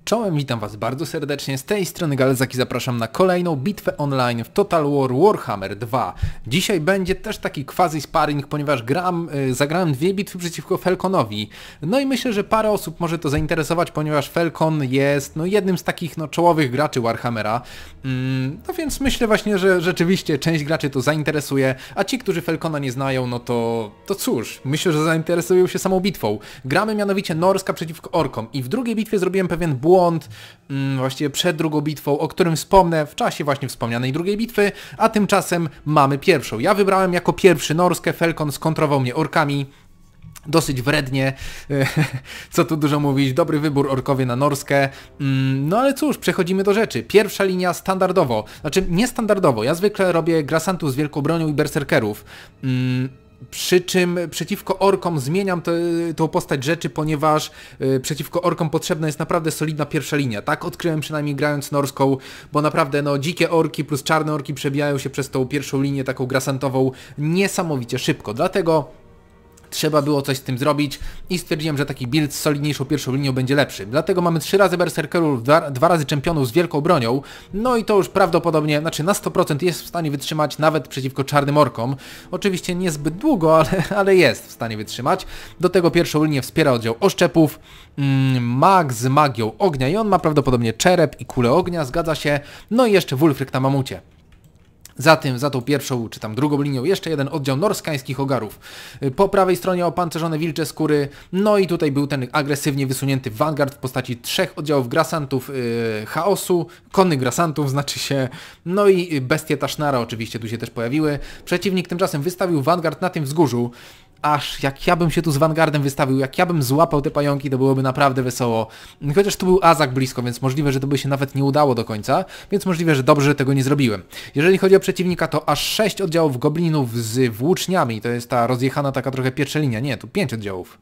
Czołem, witam was bardzo serdecznie, z tej strony Galezak i zapraszam na kolejną bitwę online w Total War Warhammer 2. Dzisiaj będzie też taki quasi sparring, ponieważ zagrałem dwie bitwy przeciwko Falconowi. No i myślę, że parę osób może to zainteresować, ponieważ Falcon jest jednym z takich czołowych graczy Warhammera. No więc myślę właśnie, że rzeczywiście część graczy to zainteresuje, a ci, którzy Falcona nie znają, no to cóż, myślę, że zainteresują się samą bitwą. Gramy mianowicie Norska przeciwko Orkom i w drugiej bitwie zrobiłem pewien błąd, właściwie przed drugą bitwą, o którym wspomnę w czasie właśnie wspomnianej drugiej bitwy, a tymczasem mamy pierwszą. Ja wybrałem jako pierwszy Norskę, Falcon skontrował mnie orkami. Dosyć wrednie, co tu dużo mówić, dobry wybór orkowie na Norskę. No ale cóż, przechodzimy do rzeczy. Pierwsza linia standardowo, znaczy niestandardowo, ja zwykle robię grasantów z wielką bronią i berserkerów. Przy czym przeciwko orkom zmieniam tą postać rzeczy, ponieważ przeciwko orkom potrzebna jest naprawdę solidna pierwsza linia. Tak odkryłem przynajmniej grając Norską, bo naprawdę dzikie orki plus czarne orki przebijają się przez tą pierwszą linię taką grasantową niesamowicie szybko. Dlatego trzeba było coś z tym zrobić i stwierdziłem, że taki build z solidniejszą pierwszą linią będzie lepszy. Dlatego mamy 3 razy berserkerów, 2 razy czempionów z wielką bronią, no i to już prawdopodobnie, znaczy na 100% jest w stanie wytrzymać nawet przeciwko czarnym orkom. Oczywiście niezbyt długo, ale jest w stanie wytrzymać. Do tego pierwszą linię wspiera oddział oszczepów, mag z magią ognia i on ma prawdopodobnie czerep i kulę ognia, zgadza się, no i jeszcze Wulfryk na mamucie. Za tą pierwszą, czy tam drugą linią jeszcze jeden oddział norskańskich ogarów. Po prawej stronie opancerzone wilcze skóry, no i tutaj był ten agresywnie wysunięty Vanguard w postaci 3 oddziałów grasantów chaosu, konnych grasantów znaczy się, no i bestie Tashnara oczywiście tu się też pojawiły. Przeciwnik tymczasem wystawił Vanguard na tym wzgórzu. Aż jak ja bym się tu z Vanguardem wystawił, jak ja bym złapał te pająki, to byłoby naprawdę wesoło. Chociaż tu był Azak blisko, więc możliwe, że to by się nawet nie udało do końca, więc możliwe, że dobrze, że tego nie zrobiłem. Jeżeli chodzi o przeciwnika, to aż 6 oddziałów goblinów z włóczniami, to jest ta rozjechana taka trochę pierwsza linia, nie, tu 5 oddziałów.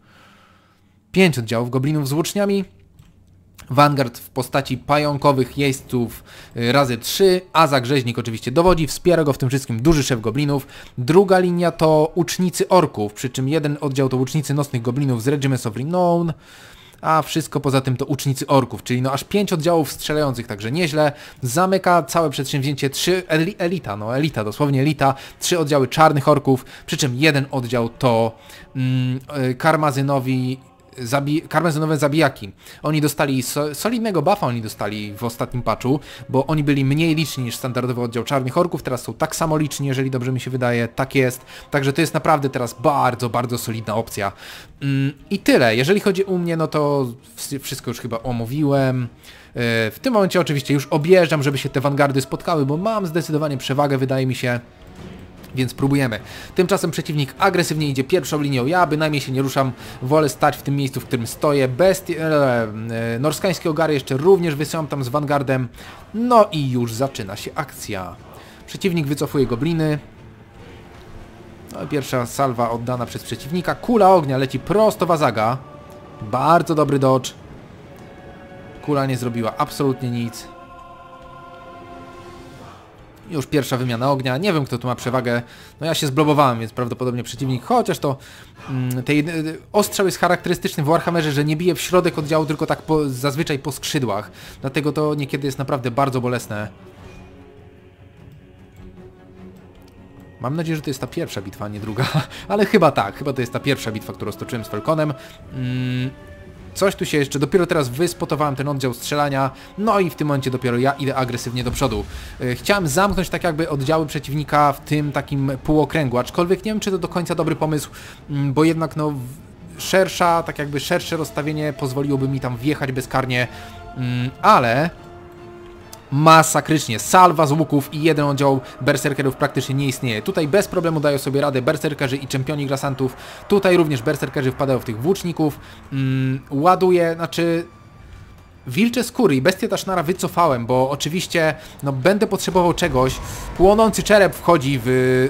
5 oddziałów goblinów z włóczniami. Vanguard w postaci pająkowych jeźdźców razy 3, Azak rzeźnik oczywiście dowodzi, wspiera go w tym wszystkim duży szef goblinów. Druga linia to łucznicy orków, przy czym jeden oddział to łucznicy nocnych goblinów z Regiments of Renown, a wszystko poza tym to łucznicy orków, czyli aż 5 oddziałów strzelających, także nieźle. Zamyka całe przedsięwzięcie 3 elita, dosłownie elita, 3 oddziały czarnych orków, przy czym jeden oddział to karmazynowe zabijaki. Oni dostali solidnego buffa, oni dostali w ostatnim patchu, bo oni byli mniej liczni niż standardowy oddział czarnych orków, teraz są tak samo liczni, jeżeli dobrze mi się wydaje, tak jest. Także to jest naprawdę teraz bardzo, bardzo solidna opcja. I tyle. Jeżeli chodzi o mnie, no to wszystko już chyba omówiłem. W tym momencie oczywiście już objeżdżam, żeby się te Vanguardy spotkały, bo mam zdecydowanie przewagę, wydaje mi się. Więc próbujemy. Tymczasem przeciwnik agresywnie idzie pierwszą linią. Ja bynajmniej się nie ruszam. Wolę stać w tym miejscu, w którym stoję. Norskańskie ogary jeszcze również wysyłam tam z Vanguardem. No i już zaczyna się akcja. Przeciwnik wycofuje gobliny. No i pierwsza salwa oddana przez przeciwnika. Kula ognia leci prosto w Azaga. Bardzo dobry dodge. Kula nie zrobiła absolutnie nic. Już pierwsza wymiana ognia, nie wiem kto tu ma przewagę, no ja się zblobowałem, więc prawdopodobnie przeciwnik, chociaż to ostrzał jest charakterystyczny w Warhammerze, że nie bije w środek oddziału, tylko tak zazwyczaj po skrzydłach, dlatego to niekiedy jest naprawdę bardzo bolesne. Mam nadzieję, że to jest ta pierwsza bitwa, a nie druga, ale chyba tak, chyba to jest ta pierwsza bitwa, którą stoczyłem z Falconem. Coś tu się jeszcze, dopiero teraz wyspotowałem ten oddział strzelania, no i w tym momencie dopiero ja idę agresywnie do przodu. Chciałem zamknąć tak jakby oddziały przeciwnika w tym takim półokręgu, aczkolwiek nie wiem, czy to do końca dobry pomysł, bo jednak szersze rozstawienie pozwoliłoby mi tam wjechać bezkarnie, ale masakrycznie. Salwa z łuków i jeden oddział berserkerów praktycznie nie istnieje. Tutaj bez problemu dają sobie radę berserkerzy i czempioni grasantów. Tutaj również berserkerzy wpadają w tych włóczników. Ładuję, wilcze skóry i bestię Tashnara wycofałem, bo oczywiście będę potrzebował czegoś. Płonący czerep wchodzi w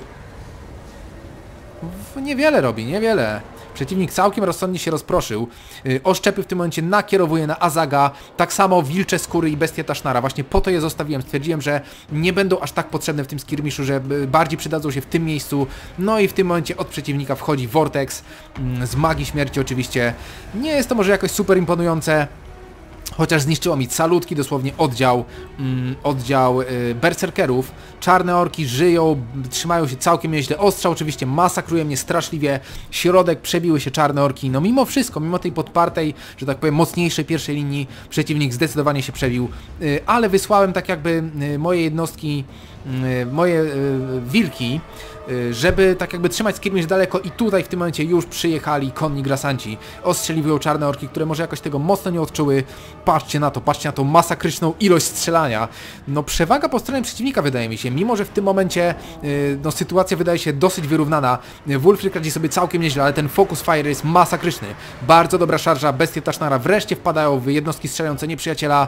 niewiele robi, niewiele. Przeciwnik całkiem rozsądnie się rozproszył. Oszczepy w tym momencie nakierowuje na Azaga. Tak samo wilcze skóry i bestie Tashnara. Właśnie po to je zostawiłem. Stwierdziłem, że nie będą aż tak potrzebne w tym skirmiszu, że bardziej przydadzą się w tym miejscu. No i w tym momencie od przeciwnika wchodzi Vortex z magii śmierci oczywiście. Nie jest to może jakoś super imponujące. Chociaż zniszczyło mi calutki dosłownie oddział berserkerów. Czarne orki żyją, trzymają się całkiem nieźle. Ostrza oczywiście masakruje mnie straszliwie. Środek przebiły się czarne orki. No mimo wszystko, mimo tej podpartej, że tak powiem, mocniejszej pierwszej linii, przeciwnik zdecydowanie się przebił. Ale wysłałem tak jakby moje jednostki, moje wilki, żeby tak jakby trzymać skirmish daleko i tutaj w tym momencie już przyjechali konni grasanci. Ostrzeliwują czarne orki, które może jakoś tego mocno nie odczuły. Patrzcie na tą masakryczną ilość strzelania. No przewaga po stronie przeciwnika wydaje mi się, mimo że w tym momencie no, sytuacja wydaje się dosyć wyrównana. Wulfryk radzi sobie całkiem nieźle, ale ten focus fire jest masakryczny. Bardzo dobra szarża, bestie Tashnara wreszcie wpadają w jednostki strzelające nieprzyjaciela.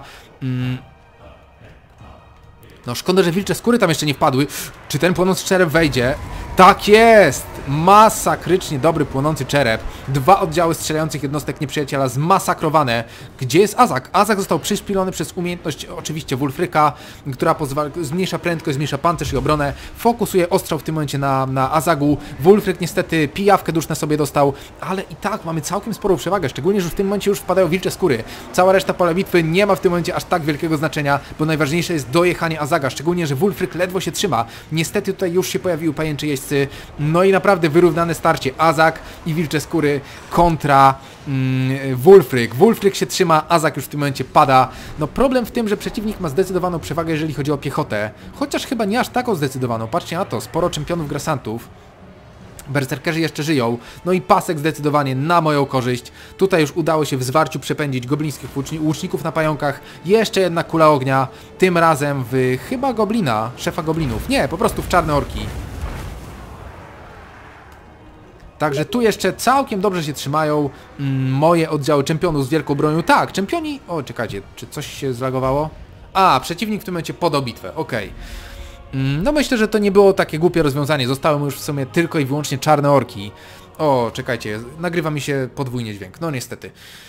No szkoda, że wilcze skóry tam jeszcze nie wpadły. Czy ten płonący czerep wejdzie? Tak jest! Masakrycznie dobry płonący czerep. 2 oddziały strzelających jednostek nieprzyjaciela zmasakrowane. Gdzie jest Azag? Azag został przyszpilony przez umiejętność oczywiście Wulfryka, która zmniejsza prędkość, zmniejsza pancerz i obronę. Fokusuje ostrzał w tym momencie na Azagu. Wulfryk niestety pijawkę duszne sobie dostał, ale i tak mamy całkiem sporą przewagę, szczególnie, że w tym momencie już wpadają wilcze skóry. Cała reszta pola bitwy nie ma w tym momencie aż tak wielkiego znaczenia, bo najważniejsze jest dojechanie Azaga, szczególnie, że Wulfryk ledwo się trzyma. Niestety tutaj już się pojawiły pajęcze jeźdźcy, no i naprawdę wyrównane starcie. Azag i wilcze skóry kontra Wulfryk. Wulfryk się trzyma, Azag już w tym momencie pada. No problem w tym, że przeciwnik ma zdecydowaną przewagę, jeżeli chodzi o piechotę, chociaż chyba nie aż taką zdecydowaną. Patrzcie na to, sporo czempionów grasantów. Berserkerzy jeszcze żyją, no i pasek zdecydowanie na moją korzyść. Tutaj już udało się w zwarciu przepędzić goblińskich łuczników na pająkach. Jeszcze jedna kula ognia, tym razem w chyba goblina, szefa goblinów. Nie, po prostu w czarne orki. Także tu jeszcze całkiem dobrze się trzymają moje oddziały czempionów z wielką bronią. Tak, czempioni... O, czekajcie, czy coś się zlagowało? A, przeciwnik w tym momencie podał bitwę, okej. No myślę, że to nie było takie głupie rozwiązanie. Zostały mu już w sumie tylko i wyłącznie czarne orki. O, czekajcie, nagrywa mi się podwójnie dźwięk. No niestety.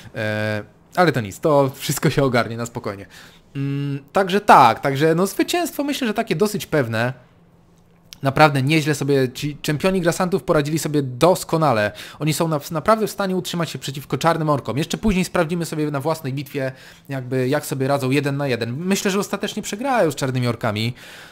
Ale to nic, to wszystko się ogarnie na spokojnie. Także tak, także no zwycięstwo myślę, że takie dosyć pewne. Naprawdę nieźle sobie ci czempioni grasantów poradzili sobie doskonale. Oni są naprawdę w stanie utrzymać się przeciwko czarnym orkom. Jeszcze później sprawdzimy sobie na własnej bitwie, jakby jak sobie radzą 1 na 1. Myślę, że ostatecznie przegrają z czarnymi orkami.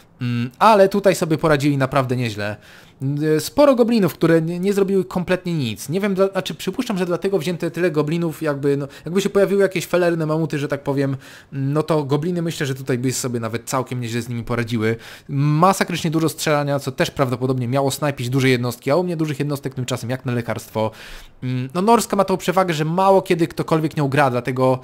Ale tutaj sobie poradzili naprawdę nieźle. Sporo goblinów, które nie zrobiły kompletnie nic. Nie wiem, znaczy przypuszczam, że dlatego wzięte tyle goblinów, jakby się pojawiły jakieś felerne mamuty, że tak powiem, no to gobliny myślę, że tutaj by sobie nawet całkiem nieźle z nimi poradziły. Masakrycznie dużo strzelania, co też prawdopodobnie miało snajpić duże jednostki, a u mnie dużych jednostek tymczasem jak na lekarstwo. No Norska ma tą przewagę, że mało kiedy ktokolwiek nią gra, dlatego...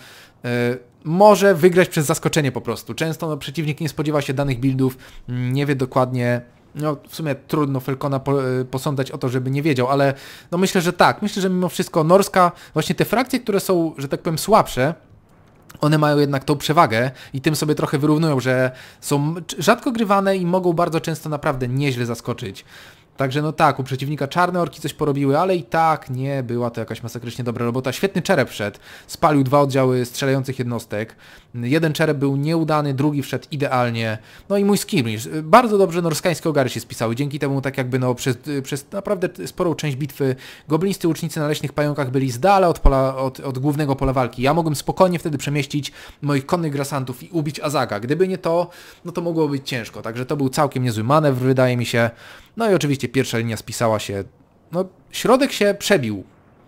może wygrać przez zaskoczenie po prostu. Często przeciwnik nie spodziewa się danych buildów, nie wie dokładnie, no w sumie trudno Falcona posądzać o to, żeby nie wiedział, ale no myślę, że tak. Myślę, że mimo wszystko Norska, właśnie te frakcje, które są, że tak powiem, słabsze, one mają jednak tą przewagę i tym sobie trochę wyrównują, że są rzadko grywane i mogą bardzo często naprawdę nieźle zaskoczyć. Także no tak, u przeciwnika czarne orki coś porobiły, ale i tak nie była to jakaś masakrycznie dobra robota. Świetny czerep wszedł, spalił 2 oddziały strzelających jednostek. Jeden czerep był nieudany, drugi wszedł idealnie. No i mój skirmish. Bardzo dobrze norskańskie ogary się spisały. Dzięki temu tak jakby no przez naprawdę sporą część bitwy goblińscy łucznicy na leśnych pająkach byli z dala od głównego pola walki. Ja mogłem spokojnie wtedy przemieścić moich konnych grasantów i ubić Azaga. Gdyby nie to, no to mogło być ciężko. Także to był całkiem niezły manewr, wydaje mi się. No i oczywiście pierwsza linia spisała się, no środek się przebił.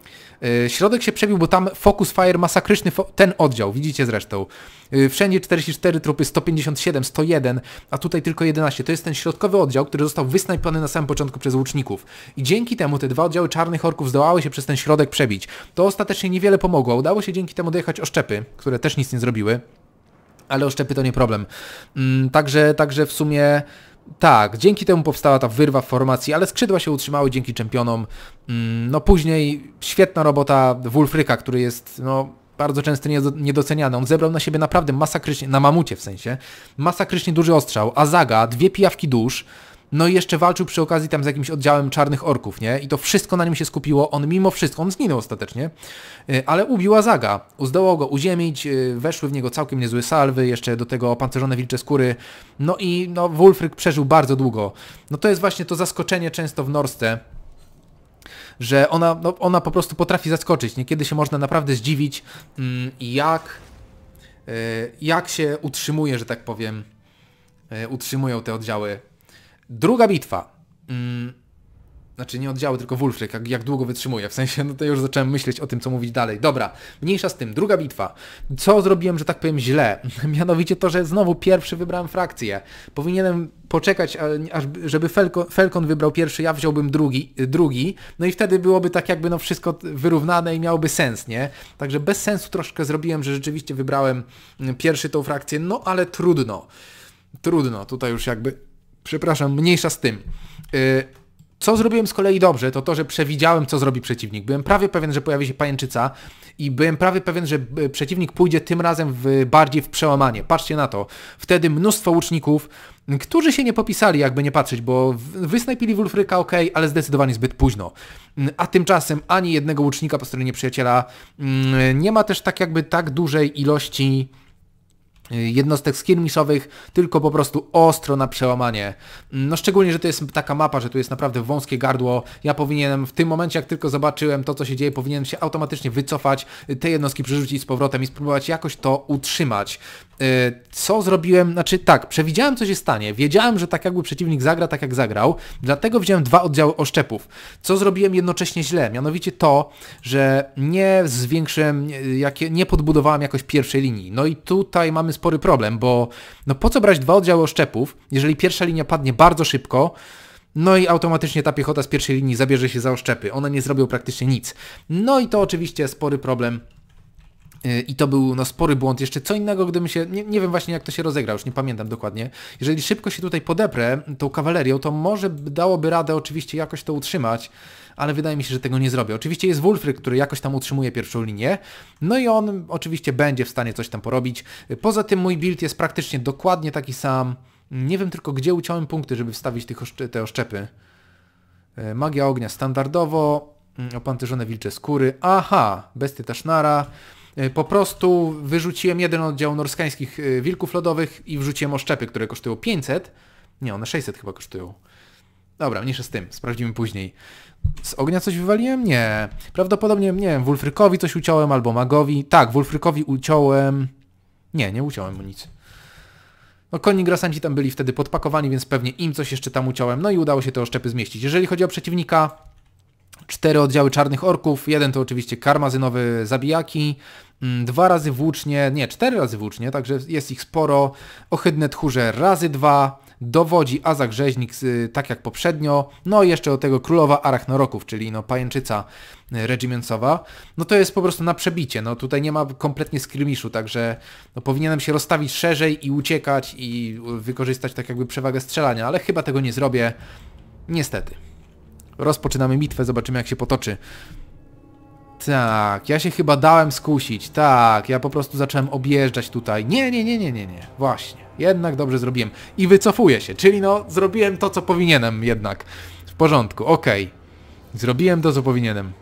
Środek się przebił, bo tam focus fire masakryczny, ten oddział, widzicie zresztą. Wszędzie 44 trupy, 157, 101, a tutaj tylko 11. To jest ten środkowy oddział, który został wysnajpiony na samym początku przez łuczników. I dzięki temu te 2 oddziały czarnych orków zdołały się przez ten środek przebić. To ostatecznie niewiele pomogło. Udało się dzięki temu dojechać oszczepy, które też nic nie zrobiły. Ale oszczepy to nie problem. Także w sumie... Tak, dzięki temu powstała ta wyrwa w formacji, ale skrzydła się utrzymały dzięki czempionom. No później świetna robota Wulfryka, który jest no bardzo często niedoceniany. On zebrał na siebie naprawdę masakrycznie, na mamucie w sensie, masakrycznie duży ostrzał. Azaga, 2 pijawki dusz. No i jeszcze walczył przy okazji tam z jakimś oddziałem czarnych orków, nie? I to wszystko na nim się skupiło. On mimo wszystko, on zginął ostatecznie, ale ubił Azaga. Zdołał go uziemić, weszły w niego całkiem niezłe salwy, jeszcze do tego opancerzone wilcze skóry. No i no, Wulfryk przeżył bardzo długo. No to jest właśnie to zaskoczenie często w Norsce, że ona po prostu potrafi zaskoczyć. Niekiedy się można naprawdę zdziwić, jak się utrzymuje, że tak powiem, utrzymują te oddziały. Druga bitwa. Znaczy nie oddziały, tylko Wulfryk, jak długo wytrzymuje. W sensie, no to już zacząłem myśleć o tym, co mówić dalej. Dobra, mniejsza z tym. Druga bitwa. Co zrobiłem, że tak powiem, źle? Mianowicie to, że znowu pierwszy wybrałem frakcję. Powinienem poczekać, aż żeby Falcon wybrał pierwszy, ja wziąłbym drugi. No i wtedy byłoby tak jakby no wszystko wyrównane i miałoby sens, nie? Także bez sensu troszkę zrobiłem, że rzeczywiście wybrałem pierwszy tą frakcję, no ale trudno. Trudno. Tutaj już jakby, przepraszam, mniejsza z tym. Co zrobiłem z kolei dobrze, to to, że przewidziałem, co zrobi przeciwnik. Byłem prawie pewien, że pojawi się pajęczyca i byłem prawie pewien, że przeciwnik pójdzie tym razem bardziej w przełamanie. Patrzcie na to. Wtedy mnóstwo łuczników, którzy się nie popisali, jakby nie patrzeć, bo wysnajpili Wulfryka, ok, ale zdecydowanie zbyt późno. A tymczasem ani jednego łucznika po stronie nieprzyjaciela. Nie ma też tak jakby tak dużej ilości jednostek skirmiszowych, tylko po prostu ostro na przełamanie. No szczególnie, że to jest taka mapa, że tu jest naprawdę wąskie gardło. Ja powinienem w tym momencie, jak tylko zobaczyłem to, co się dzieje, powinienem się automatycznie wycofać, te jednostki przerzucić z powrotem i spróbować jakoś to utrzymać. Co zrobiłem? Znaczy tak, przewidziałem, co się stanie. Wiedziałem, że tak jakby przeciwnik zagra tak, jak zagrał, dlatego wziąłem 2 oddziały oszczepów. Co zrobiłem jednocześnie źle? Mianowicie to, że nie zwiększyłem, nie podbudowałem jakoś pierwszej linii. No i tutaj mamy spory problem, bo no po co brać 2 oddziały oszczepów, jeżeli pierwsza linia padnie bardzo szybko, no i automatycznie ta piechota z pierwszej linii zabierze się za oszczepy. One nie zrobią praktycznie nic. No i to oczywiście spory problem. I to był no, spory błąd. Jeszcze co innego, gdybym się... Nie wiem właśnie, jak to się rozegra, już nie pamiętam dokładnie. Jeżeli szybko się tutaj podeprę tą kawalerią, to może dałoby radę oczywiście jakoś to utrzymać, ale wydaje mi się, że tego nie zrobię. Oczywiście jest Wulfryk, który jakoś tam utrzymuje pierwszą linię, no i on oczywiście będzie w stanie coś tam porobić. Poza tym mój build jest praktycznie dokładnie taki sam. Nie wiem tylko, gdzie uciąłem punkty, żeby wstawić te oszczepy. Magia ognia standardowo, opancerzone wilcze skóry. Aha, bestie Tashnara. Po prostu wyrzuciłem jeden oddział norskańskich wilków lodowych i wrzuciłem oszczepy, które kosztują 500. Nie, one 600 chyba kosztują. Dobra, mniejsza z tym, sprawdzimy później. Z ognia coś wywaliłem? Nie. Prawdopodobnie, nie wiem, Wulfrykowi coś uciąłem albo magowi. Tak, Wulfrykowi uciąłem... Nie uciąłem mu nic. No konni grasanci tam byli wtedy podpakowani, więc pewnie im coś jeszcze tam uciąłem. No i udało się te oszczepy zmieścić. Jeżeli chodzi o przeciwnika, 4 oddziały czarnych orków, jeden to oczywiście karmazynowy zabijaki, 2 razy włócznie, nie, 4 razy włócznie, także jest ich sporo. Ohydne tchórze razy 2, dowodzi Azak Rzeźnik, tak jak poprzednio, no i jeszcze do tego królowa arachnoroków, czyli no pajęczyca regimentsowa. No to jest po prostu na przebicie, no tutaj nie ma kompletnie skirmiszu, także no powinienem się rozstawić szerzej i uciekać i wykorzystać tak jakby przewagę strzelania, ale chyba tego nie zrobię, niestety. Rozpoczynamy bitwę, zobaczymy jak się potoczy. Tak, ja się chyba dałem skusić. Tak, ja po prostu zacząłem objeżdżać tutaj. Nie. Właśnie, jednak dobrze zrobiłem. I wycofuję się, czyli no zrobiłem to, co powinienem jednak. W porządku, okej. Zrobiłem to, co powinienem.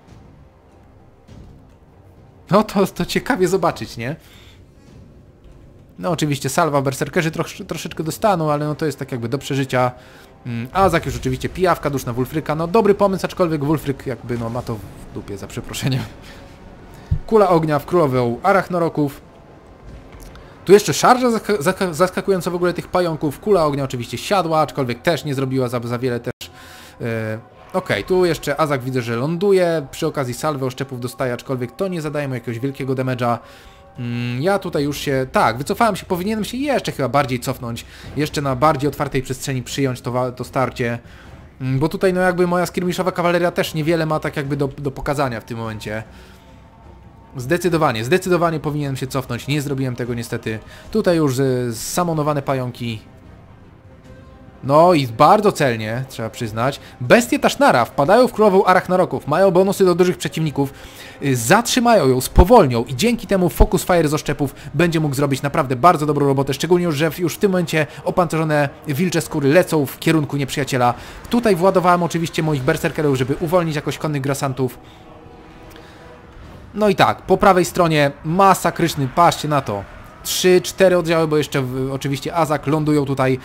No to ciekawie zobaczyć, nie? No oczywiście salwa, berserkerzy troszeczkę dostaną, ale no to jest tak jakby do przeżycia. Azak już oczywiście pijawka duszna Wulfryka. No dobry pomysł, aczkolwiek Wulfryk jakby no ma to w dupie, za przeproszeniem. Kula ognia w królową arachnoroków. Tu jeszcze szarża zaskakująca w ogóle tych pająków. Kula ognia oczywiście siadła, aczkolwiek też nie zrobiła za wiele też. Okej, tu jeszcze Azak widzę, że ląduje. Przy okazji salwy oszczepów dostaje, aczkolwiek to nie zadaje mu jakiegoś wielkiego damage'a. Ja tutaj już się... Tak, wycofałem się, powinienem się jeszcze chyba bardziej cofnąć. Jeszcze na bardziej otwartej przestrzeni przyjąć to starcie. Bo tutaj no jakby moja skirmiszowa kawaleria też niewiele ma tak jakby do pokazania w tym momencie. Zdecydowanie powinienem się cofnąć. Nie zrobiłem tego niestety. Tutaj już samonowane pająki. No i bardzo celnie, trzeba przyznać. Bestie Tashnara wpadają w królową arachnoroków, mają bonusy do dużych przeciwników, zatrzymają ją, spowolnią i dzięki temu Focus Fire z oszczepów będzie mógł zrobić naprawdę bardzo dobrą robotę, szczególnie już, że już w tym momencie opancerzone wilcze skóry lecą w kierunku nieprzyjaciela. Tutaj władowałem oczywiście moich berserkerów, żeby uwolnić jakoś konnych grasantów. No i tak, po prawej stronie masakryczny, patrzcie na to. 3-4 oddziały, bo jeszcze oczywiście Azak lądują tutaj.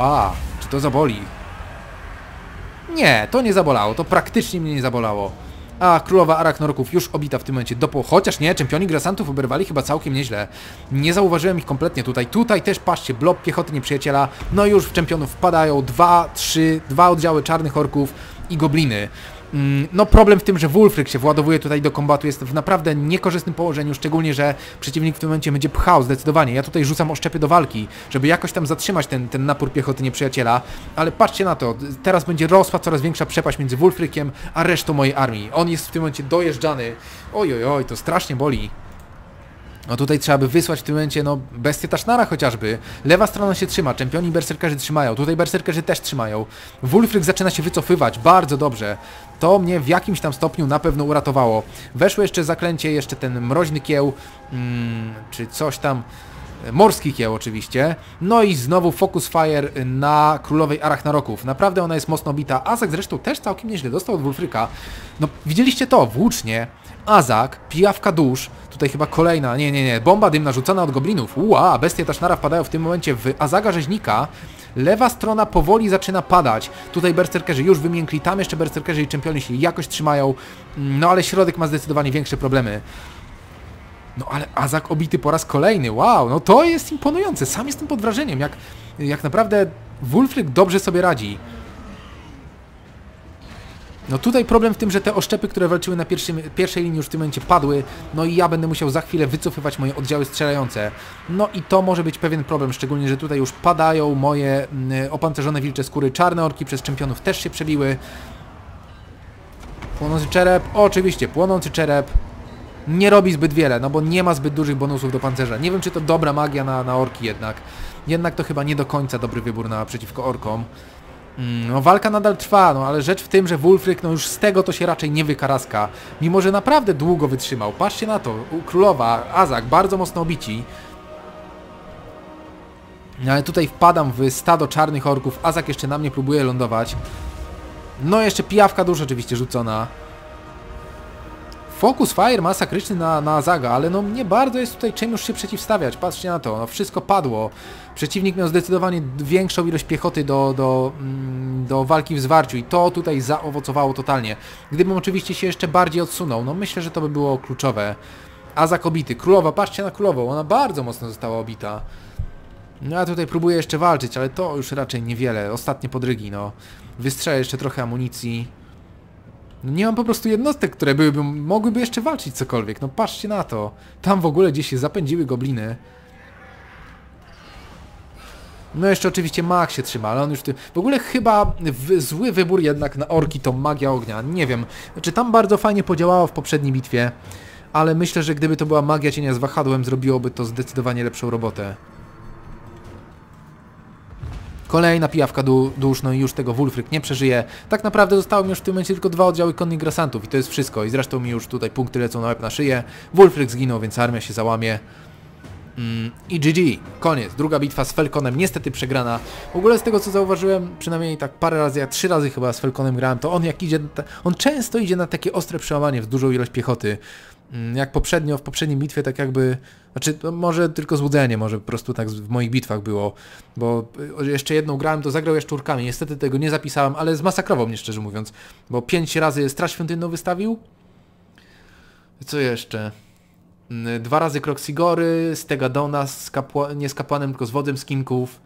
Czy to zaboli? Nie, to nie zabolało, to praktycznie mnie nie zabolało. A królowa Arachnorków już obita w tym momencie chociaż nie, czempioni Grasantów oberwali chyba całkiem nieźle. Nie zauważyłem ich kompletnie tutaj. Tutaj też patrzcie, blok piechoty nieprzyjaciela. No już w czempionów wpadają dwa oddziały czarnych orków i gobliny. No problem w tym, że Wulfryk się władowuje tutaj do kombatu, jest w naprawdę niekorzystnym położeniu, szczególnie, że przeciwnik w tym momencie będzie pchał zdecydowanie. Ja tutaj rzucam oszczepy do walki, żeby jakoś tam zatrzymać ten napór piechoty nieprzyjaciela, ale patrzcie na to, teraz będzie rosła coraz większa przepaść między Wulfrykiem a resztą mojej armii. On jest w tym momencie dojeżdżany. Oj, to strasznie boli. No tutaj trzeba by wysłać w tym momencie, no, bestię Tashnara chociażby. Lewa strona się trzyma, czempioni berserkerzy trzymają, tutaj berserkerzy też trzymają. Wulfryk zaczyna się wycofywać, bardzo dobrze. To mnie w jakimś tam stopniu na pewno uratowało. Weszło jeszcze zaklęcie, jeszcze ten mroźny kieł, czy coś tam... Morski kieł oczywiście. No i znowu Focus Fire na królowej Arachnaroków. Naprawdę ona jest mocno bita. Azak zresztą też całkiem nieźle dostał od Wulfryka. No widzieliście to, włócznie. Azak, pijawka dusz. Tutaj chyba kolejna, nie. Bomba dymna rzucona od goblinów. Bestie Tashnara wpadają w tym momencie w Azaga rzeźnika. Lewa strona powoli zaczyna padać. Tutaj berserkerzy już wymiękli. Tam jeszcze berserkerzy i czempioni się jakoś trzymają. No ale środek ma zdecydowanie większe problemy. No ale Azak obity po raz kolejny, wow, no to jest imponujące, sam jestem pod wrażeniem, jak naprawdę Wulfryk dobrze sobie radzi. No tutaj problem w tym, że te oszczepy, które walczyły na pierwszej linii już w tym momencie padły, no i ja będę musiał za chwilę wycofywać moje oddziały strzelające. No i to może być pewien problem, szczególnie, że tutaj już padają moje opancerzone wilcze skóry, czarne orki przez czempionów też się przebiły. Płonący czerep, oczywiście, płonący czerep. Nie robi zbyt wiele, no bo nie ma zbyt dużych bonusów do pancerza. Nie wiem, czy to dobra magia na orki jednak. Jednak to chyba nie do końca dobry wybór przeciwko orkom. No walka nadal trwa, no ale rzecz w tym, że Wulfryk, no już z tego to się raczej nie wykaraska. Mimo, że naprawdę długo wytrzymał. Patrzcie na to, królowa, Azak, bardzo mocno obici. Ale tutaj wpadam w stado czarnych orków. Azak jeszcze na mnie próbuje lądować. No jeszcze pijawka dusz oczywiście rzucona. Focus Fire masakryczny na Azaga, ale no nie bardzo jest tutaj czym już się przeciwstawiać. Patrzcie na to, no wszystko padło. Przeciwnik miał zdecydowanie większą ilość piechoty do walki w zwarciu i to tutaj zaowocowało totalnie. Gdybym oczywiście się jeszcze bardziej odsunął, no myślę, że to by było kluczowe. Azak obity. Królowa, patrzcie na królową, ona bardzo mocno została obita. No ja tutaj próbuję jeszcze walczyć, ale to już raczej niewiele. Ostatnie podrygi, no. Wystrzelę jeszcze trochę amunicji. No nie mam po prostu jednostek, które mogłyby jeszcze walczyć cokolwiek. No patrzcie na to. Tam w ogóle gdzieś się zapędziły gobliny. No jeszcze oczywiście mag się trzyma, ale on już... W ogóle chyba zły wybór jednak na orki to magia ognia. Nie wiem. Znaczy tam bardzo fajnie podziałało w poprzedniej bitwie. Ale myślę, że gdyby to była magia cienia z wahadłem, zrobiłoby to zdecydowanie lepszą robotę. Kolejna pijawka dusz, no i już tego Wulfryk nie przeżyje. Tak naprawdę zostało mi już w tym momencie tylko 2 oddziały konnych grasantów i to jest wszystko. I zresztą mi już tutaj punkty lecą na łeb na szyję. Wulfryk zginął, więc armia się załamie. I GG. Koniec. Druga bitwa z Felconem, niestety przegrana. W ogóle z tego co zauważyłem, przynajmniej tak parę razy, ja 3 razy chyba z Felconem grałem, to on jak idzie, on często idzie na takie ostre przełamanie w dużą ilość piechoty. Jak poprzednio, w poprzedniej bitwie tak jakby, znaczy może tylko złudzenie, może po prostu tak w moich bitwach było, bo jeszcze jedną grałem, to zagrał jaszczurkami, niestety tego nie zapisałem, ale zmasakrował mnie szczerze mówiąc, bo 5 razy Straż Świątynną wystawił. Co jeszcze? 2 razy Kroxigory, Stegadona, nie z kapłanem, tylko z wodem skinków.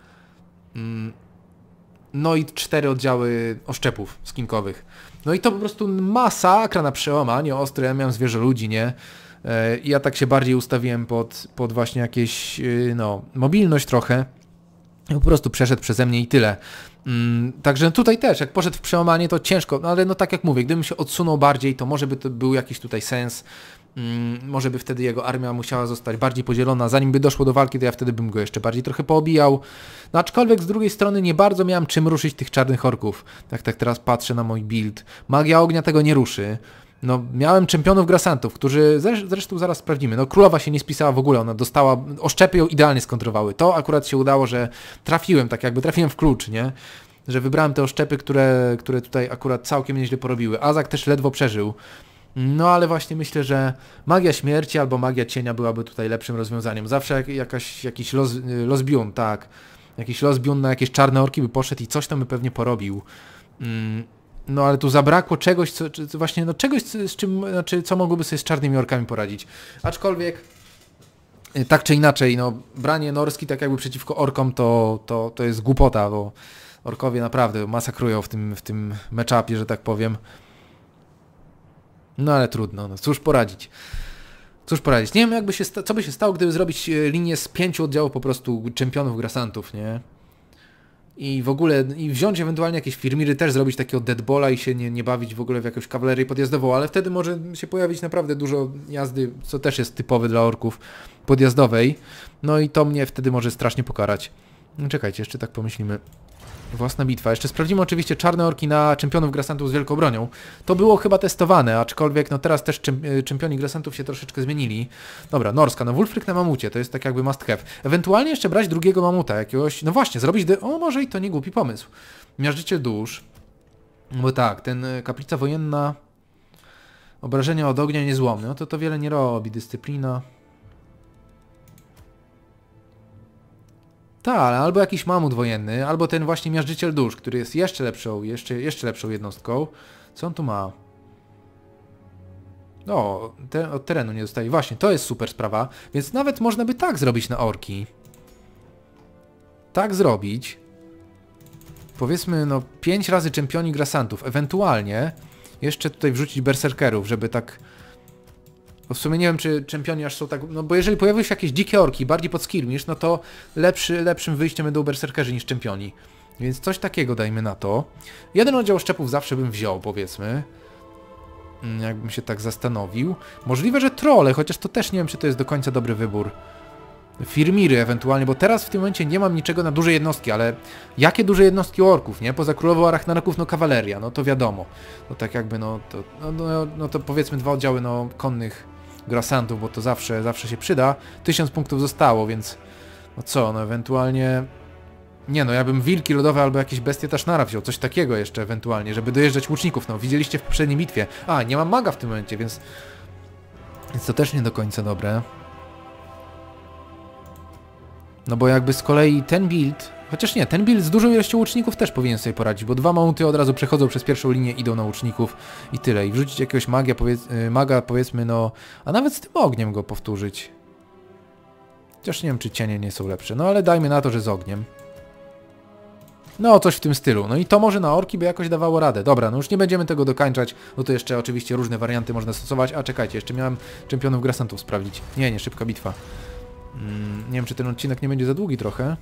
No i 4 oddziały oszczepów skinkowych. No i to po prostu masakra na przełamanie ostre. Ja miałem zwierzę ludzi, nie? I ja tak się bardziej ustawiłem pod właśnie jakieś, no, mobilność trochę. I po prostu przeszedł przeze mnie i tyle. Także tutaj też, jak poszedł w przełamanie, to ciężko, no ale no tak jak mówię, gdybym się odsunął bardziej, to może by to był jakiś tutaj sens. Może by wtedy jego armia musiała zostać bardziej podzielona. Zanim by doszło do walki, to ja wtedy bym go jeszcze bardziej trochę poobijał. No aczkolwiek z drugiej strony nie bardzo miałem czym ruszyć tych czarnych orków. Tak teraz patrzę na mój build. Magia ognia tego nie ruszy. No miałem czempionów grasantów, którzy zresztą zaraz sprawdzimy. No królowa się nie spisała w ogóle, ona dostała, oszczepy ją idealnie skontrowały. To akurat się udało, że trafiłem, tak jakby trafiłem w klucz, nie? Że wybrałem te oszczepy, które tutaj akurat całkiem nieźle porobiły. Azak też ledwo przeżył. No ale właśnie myślę, że magia śmierci albo magia cienia byłaby tutaj lepszym rozwiązaniem. Zawsze jakiś losbiun, tak. Jakiś losbiun na jakieś czarne orki by poszedł i coś tam by pewnie porobił. No ale tu zabrakło czegoś, co właśnie, no czegoś, z czym, znaczy, co mogłoby sobie z czarnymi orkami poradzić. Aczkolwiek, tak czy inaczej, no branie Norski tak jakby przeciwko orkom to jest głupota, bo orkowie naprawdę masakrują w tym matchupie, że tak powiem. No ale trudno, no cóż poradzić. Cóż poradzić. Nie wiem, jakby się co by się stało, gdyby zrobić linię z 5 oddziałów po prostu czempionów grasantów, nie? I w ogóle, i wziąć ewentualnie jakieś firmiry, też zrobić takiego deadballa i się nie bawić w ogóle w jakąś kawalerię podjazdową, ale wtedy może się pojawić naprawdę dużo jazdy, co też jest typowe dla orków, podjazdowej. No i to mnie wtedy może strasznie pokarać. Czekajcie, jeszcze tak pomyślimy. Własna bitwa. Jeszcze sprawdzimy oczywiście czarne orki na czempionów grasantów z wielką bronią. To było chyba testowane, aczkolwiek no teraz też czempioni grasantów się troszeczkę zmienili. Dobra, Norska, no Wulfryk na mamucie, to jest tak jakby must have. Ewentualnie jeszcze brać drugiego mamuta jakiegoś, no właśnie, zrobić, o może i to nie głupi pomysł. Miażdżyciel dusz. Bo tak, ten kaplica wojenna, obrażenia od ognia niezłomny, no to wiele nie robi, dyscyplina. Tak, albo jakiś mamut wojenny, albo ten właśnie miażdżyciel dusz, który jest jeszcze lepszą jednostką. Co on tu ma? O, od terenu nie dostaje. Właśnie, to jest super sprawa. Więc nawet można by tak zrobić na orki. Tak zrobić. Powiedzmy, no 5 razy czempioni grasantów. Ewentualnie jeszcze tutaj wrzucić berserkerów, żeby tak... Bo w sumie nie wiem, czy czempioni aż są tak... No bo jeżeli pojawiły się jakieś dzikie orki, bardziej pod skirmish, no to lepszym wyjściem będą berserkerzy niż czempioni. Więc coś takiego dajmy na to. Jeden oddział szczepów zawsze bym wziął, powiedzmy. Jakbym się tak zastanowił. Możliwe, że trolle, chociaż to też nie wiem, czy to jest do końca dobry wybór. Firmiry ewentualnie, bo teraz w tym momencie nie mam niczego na duże jednostki, ale jakie duże jednostki orków, nie? Poza królową arachnaroków, no kawaleria, no to wiadomo. No tak jakby, no to powiedzmy 2 oddziały, no konnych grasantów, bo to zawsze się przyda. 1000 punktów zostało, więc no co, no ewentualnie... Nie no, ja bym wilki lodowe albo jakieś bestie tasznara wziął, coś takiego jeszcze ewentualnie, żeby dojeżdżać łuczników, no widzieliście w poprzedniej bitwie. A, nie mam maga w tym momencie, więc to też nie do końca dobre. No bo jakby z kolei ten build, chociaż nie, ten build z dużą ilością łuczników też powinien sobie poradzić, bo 2 mamuty od razu przechodzą przez pierwszą linię, idą na łuczników i tyle. I wrzucić jakiegoś maga powiedzmy, no, a nawet z tym ogniem go powtórzyć. Chociaż nie wiem, czy cienie nie są lepsze, no ale dajmy na to, że z ogniem. No, coś w tym stylu. No i to może na orki by jakoś dawało radę. Dobra, no już nie będziemy tego dokańczać, no to jeszcze oczywiście różne warianty można stosować. A czekajcie, jeszcze miałem czempionów grasantów sprawdzić. Nie, szybka bitwa. Nie wiem, czy ten odcinek nie będzie za długi trochę.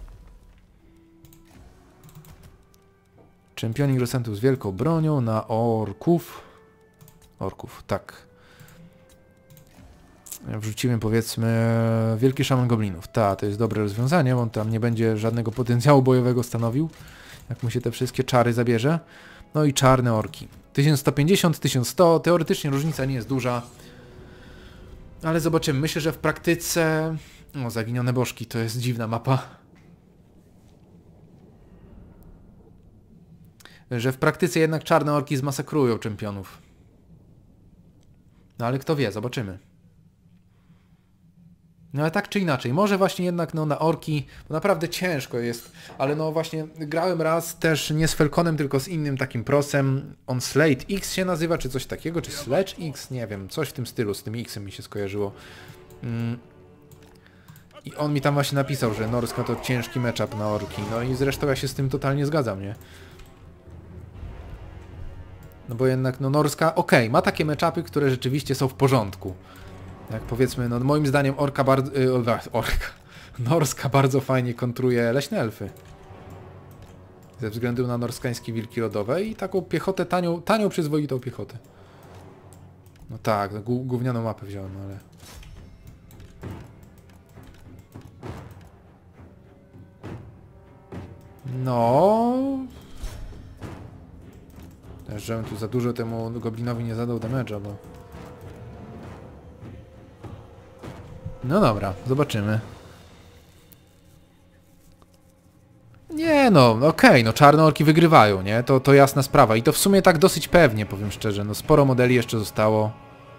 Czempioni grasantów z wielką bronią na orków. Orków, tak. Wrzucimy powiedzmy wielki szaman goblinów. To jest dobre rozwiązanie, bo on tam nie będzie żadnego potencjału bojowego stanowił, jak mu się te wszystkie czary zabierze. No i czarne orki. 1150, 1100, teoretycznie różnica nie jest duża. Ale zobaczymy, myślę, że w praktyce... O, zaginione bożki, to jest dziwna mapa. Że w praktyce jednak czarne orki zmasakrują czempionów. No ale kto wie, zobaczymy. No ale tak czy inaczej, może właśnie jednak no, na orki, bo naprawdę ciężko jest, ale no właśnie grałem raz też nie z Felconem, tylko z innym takim prosem, on Slate X się nazywa, czy coś takiego, czy Sledge X, nie wiem, coś w tym stylu, z tym X-em mi się skojarzyło. I on mi tam właśnie napisał, że Norska to ciężki matchup na orki, no i zresztą ja się z tym totalnie zgadzam, nie? No bo jednak no Norska, okej, ma takie matchupy, które rzeczywiście są w porządku. Jak powiedzmy, no moim zdaniem Norska bardzo fajnie kontruje leśne elfy. Ze względu na norskańskie wilki lodowe i taką piechotę, tanią przyzwoitą piechotę. No tak, no, gównianą mapę wziąłem, ale... No... Też, żebym tu za dużo temu goblinowi nie zadał damage'a, bo... No dobra, zobaczymy. Nie no, okej, no czarne orki wygrywają, nie? To jasna sprawa. I to w sumie tak dosyć pewnie, powiem szczerze. No sporo modeli jeszcze zostało.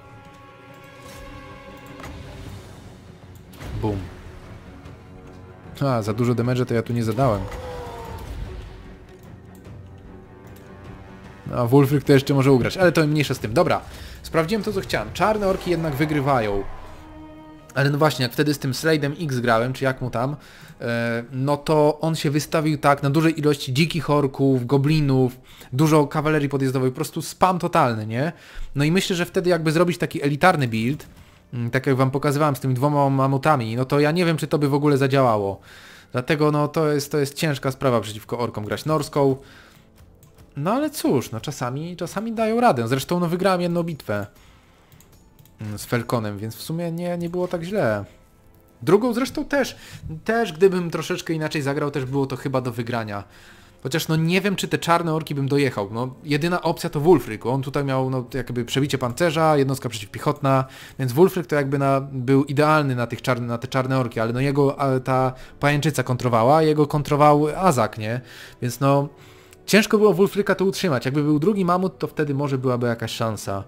Bum. A, za dużo damage'a to ja tu nie zadałem. No A Wulfryk to jeszcze może ugrać, ale to mniejsza z tym. Dobra, sprawdziłem to, co chciałem. Czarne orki jednak wygrywają. Ale no właśnie, jak wtedy z tym Slade'em X grałem, czy jak mu tam, no to on się wystawił tak na dużej ilości dzikich orków, goblinów, dużo kawalerii podjazdowej, po prostu spam totalny, nie? No i myślę, że wtedy jakby zrobić taki elitarny build, tak jak wam pokazywałem z tymi 2 mamutami, no to ja nie wiem, czy to by w ogóle zadziałało. Dlatego no to jest ciężka sprawa przeciwko orkom grać norską. No ale cóż, no czasami dają radę. Zresztą no wygrałem jedną bitwę z Falconem, więc w sumie nie było tak źle. Drugą zresztą też gdybym troszeczkę inaczej zagrał, też było to chyba do wygrania. Chociaż no nie wiem, czy te czarne orki bym dojechał. No jedyna opcja to Wulfryk. On tutaj miał no jakby przebicie pancerza, jednostka przeciwpiechotna, więc Wulfryk to jakby był idealny na te czarne orki, ale no jego ta pajęczyca kontrowała, jego kontrował Azak, nie? Więc no ciężko było Wulfryka to utrzymać. Jakby był drugi mamut, to wtedy może byłaby jakaś szansa.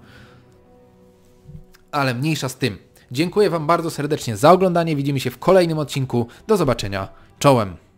Ale mniejsza z tym. Dziękuję wam bardzo serdecznie za oglądanie. Widzimy się w kolejnym odcinku. Do zobaczenia. Czołem!